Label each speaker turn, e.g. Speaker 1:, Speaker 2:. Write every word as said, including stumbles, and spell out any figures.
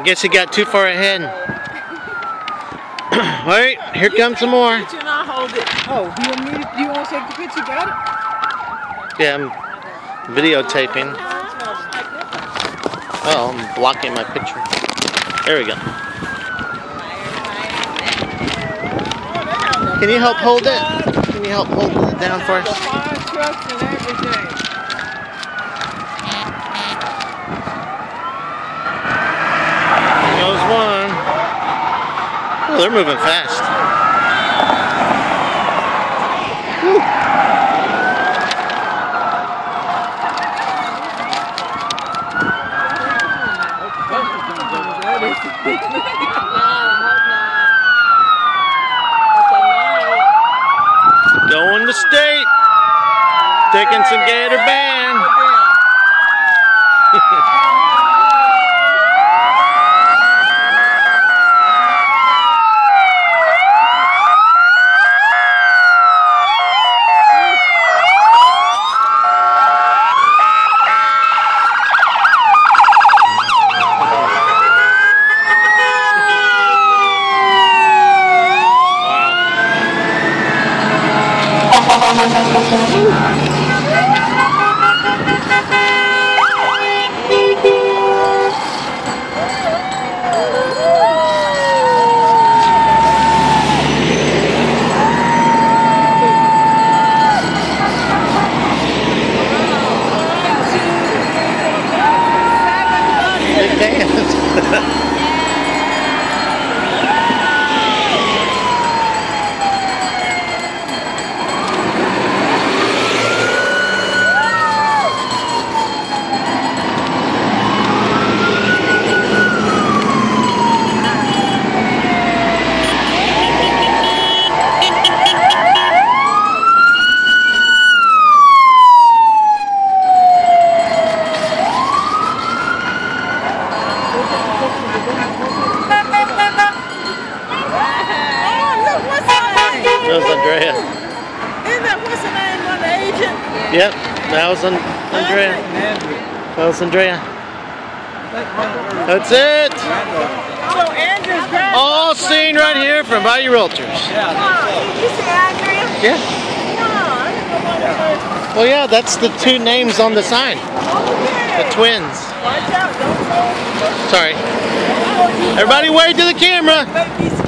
Speaker 1: guess he got too far ahead. Wait, here comes some more.
Speaker 2: And I'll hold it. Oh, do you want me to, do you want to take the picture? Got it?
Speaker 1: Yeah, I'm videotaping. Oh, I'm blocking my picture. There we go. Can you help hold it? Can you help hold it down for us?
Speaker 2: Fire trucks and everything.
Speaker 1: There's one. Oh, they're moving fast. Whew. Going to state. Dickinson Gator Band. Good dance. That was Andrea.
Speaker 2: Isn't that what's the name of the agent?
Speaker 1: Yep, that was an Andrea. That was Andrea. That's it.
Speaker 2: So Andrew's grandpa.
Speaker 1: All seen right here from Bayou Realtors.
Speaker 2: Yeah. Did you say Andrea?
Speaker 1: Yeah.
Speaker 2: No, I didn't know what it was.
Speaker 1: Well, yeah, that's the two names on the sign.
Speaker 2: Okay.
Speaker 1: The twins.
Speaker 2: Watch out, don't go.
Speaker 1: Sorry. Everybody wave to the camera.
Speaker 2: Baby